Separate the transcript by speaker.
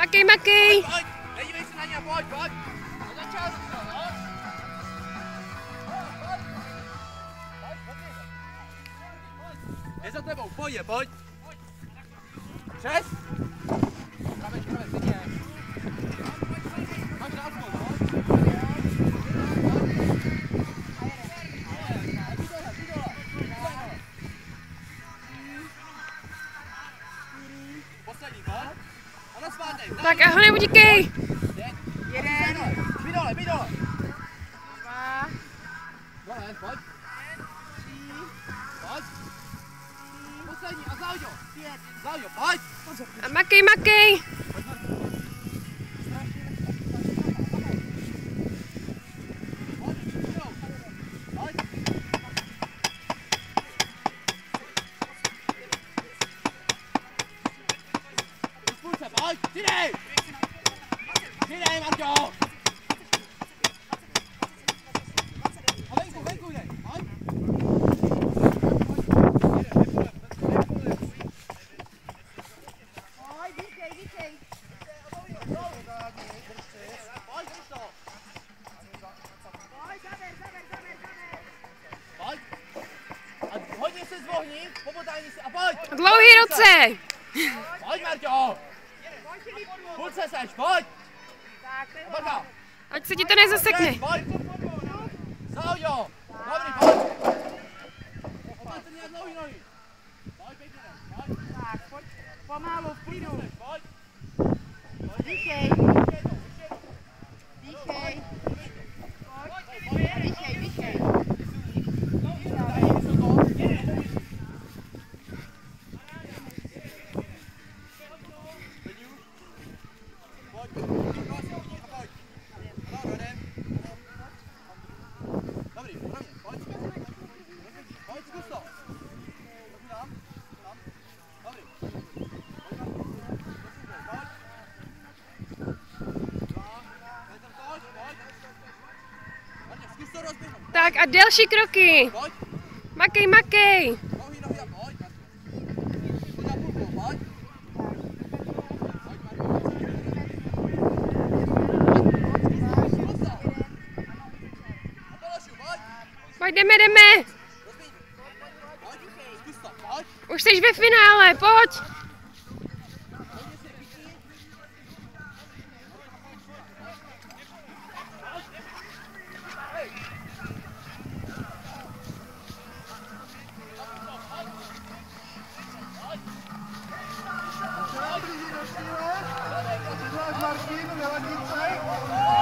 Speaker 1: Makej, makej!
Speaker 2: Pojď, nedívej se na ně, pojď! Na začátku, no? Je za tebou, pojď! Přes! Praveč, klidně. Máš na asfalt, pojď! Poslední, pojď! A naspátej!
Speaker 1: Tak a ho neutíkej!
Speaker 2: Jeden! Zbyt dole!
Speaker 3: Dva.
Speaker 2: Dole, pojď!
Speaker 3: Tři.
Speaker 2: Pojď! Poslední a Záuďo! Záuďo, pojď!
Speaker 1: A makej!
Speaker 2: Pojď! Přidej, Marťo! A venku jdej, pojď!
Speaker 3: Pojď, dýchej.
Speaker 2: Pojď, drž to!
Speaker 3: Pojď, zaber.
Speaker 2: Pojď! A hodně se zvohni, popotáhni se a pojď!
Speaker 1: Dlouhý ruce!
Speaker 2: Pojď, Marťo! Půlce seš, pojď!
Speaker 3: Tak, to je
Speaker 2: Bacha!
Speaker 1: Ať se ti to nezasekne.
Speaker 2: Pojď! Záuďo! Dobrý, pojď! Opatrně na dlouhý nohy! Pojď, pěkně, pojď!
Speaker 3: tak, pojď pomalu, v klidu.
Speaker 2: Pojď!
Speaker 3: Dýchej. Dýchej. Dýchej.
Speaker 1: Tak a další kroky. Makej. Pojď, jdeme. Už jsi ve finále, pojď.
Speaker 4: Martin,